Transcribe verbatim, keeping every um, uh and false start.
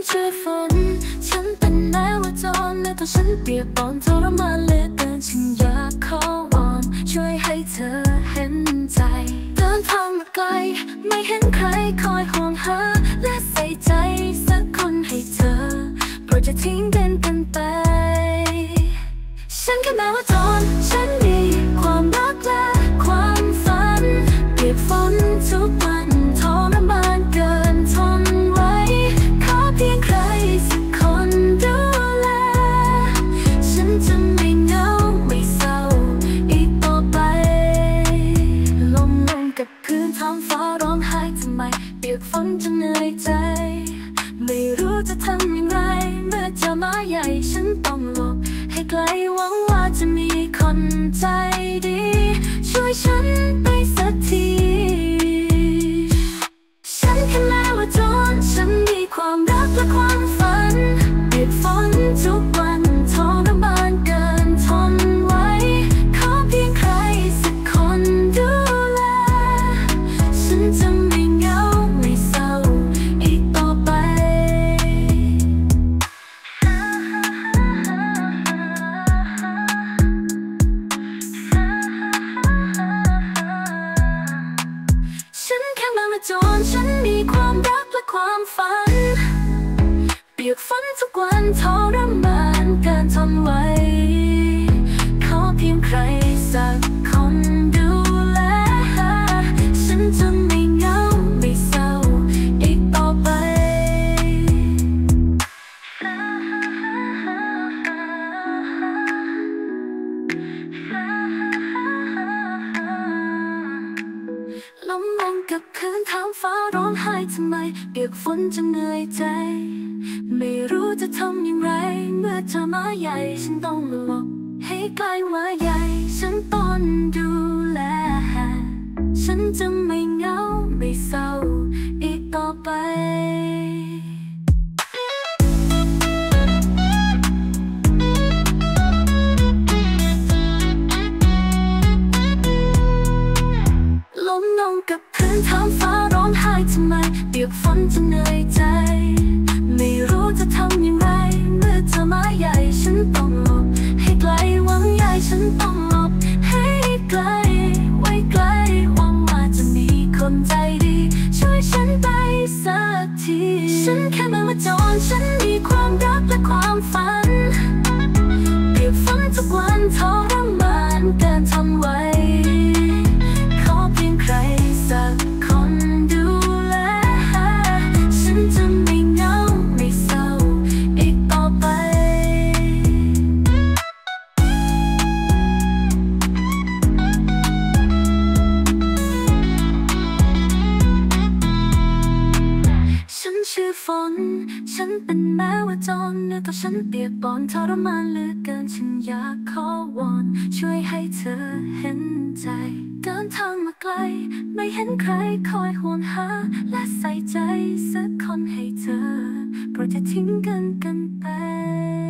ชื่อฝนฉันเป็นแม้ว่าจนและตัวฉันเปียกปอนทรมานเหลือเกินฉันอยากขอวอนช่วยให้เธอเห็นใจเดินทางมาไกลไม่เห็นใครคอยห่วงหาและใส่ใจสักคนให้เธอโปรดจะทิ้งกันกันไปฉันแค่แม้ว่าจนฉันมีความรักและความฝันเปียกฝนทุกวันทรมานเกินทนไว้ขอเพียงใครสักคนดูแลฉันจะไม่เหงาไม่เศร้าอีกต่อไปลมลงกับพื้นท้องฟ้าร้องไห้ทำไมเปียกฝนจนเหนื่อยใจไม่รู้จะทำอย่างไรเมื่อเจอหมาใหญ่ฉันต้องหลบให้ไกลหวังว่าจะมีคนใจดีช่วยฉันไปสักทีฉันแค่แม้ว่าจนฉันมีความรักและความฝันเปียกฝนทุกวันทรมานเกินทนไว้ขอเพียงใครสักคนดูแลฉันจะไม่เหงาไม่เศร้าอีกต่อไปฉันแค่มาจนฉันมีความรักและความฝันเปียกฝนทุกวันทรมานเกินทนไหวขอเพียงใครสักคนดูแลฉันจะไม่เหงาไม่เศร้าอีกต่อไปลมลงกับพื้นท้องฟ้าร้องไห้ทำไมเปียกฝนจนเหนื่อยใจไม่รู้จะทำอย่างไรเมื่อเจอหมาใหญ่ฉันต้องหลบให้ไกลหมาใหญ่ฉันต้องดูแลฉันจะไม่เหงาไม่เศร้าอีกต่อไปลมลงกับพื้นท้องฟ้าร้องไห้ทำไมเปียกฝนจนเหนื่อยใจไม่รู้จะทำอย่างไรเมื่อเจอหมาใหญ่ฉันต้องหลบให้ไกลหวังใหญ่ฉันต้องหลบให้ไกลไว้ไกลหวังว่าจะมีคนใจดีช่วยฉันไปสักทีฉันแค่มามาจนฉันมีความรักและความฝันเปียกฝนทุกวันทรมานเกินทนไหวขอเพียงใครสักคนดูแลฉันจะไม่เหงาไม่เศร้าอีกต่อไปฉันชื่อฝนฉันเป็นแม้ว่าจนเนื้อตัวฉันเปียกปอนทรมานเหลือเกินฉันอยากขอวอนช่วยให้เธอเห็นใจเดินทางมาไกลไม่เห็นใครคอยห่วงหาและใส่ใจสักคนให้เธอโปรดอย่าทิ้งกันกันไป